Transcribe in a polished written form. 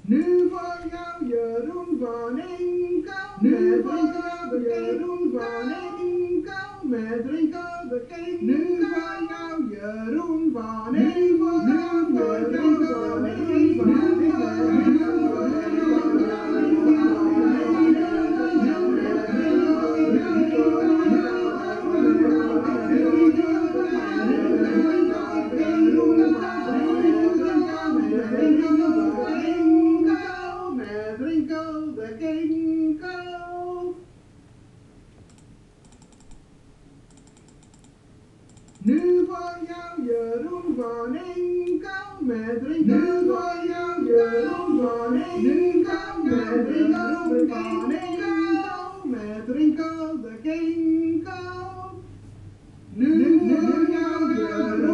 Nu voor jou Jeroen van Inkel, nu voor jou Jeroen van Inkel, met drinken de king. Nu voor jou Jeroen van Inkel, nu voor jou Jeroen van Nu voor jou Jeroen van Inkel, met drinken. Nu voor jou Jeroen van Inkel, met drinken van Inkel, met drinken de kinkel. Nu voor jou Jeroen.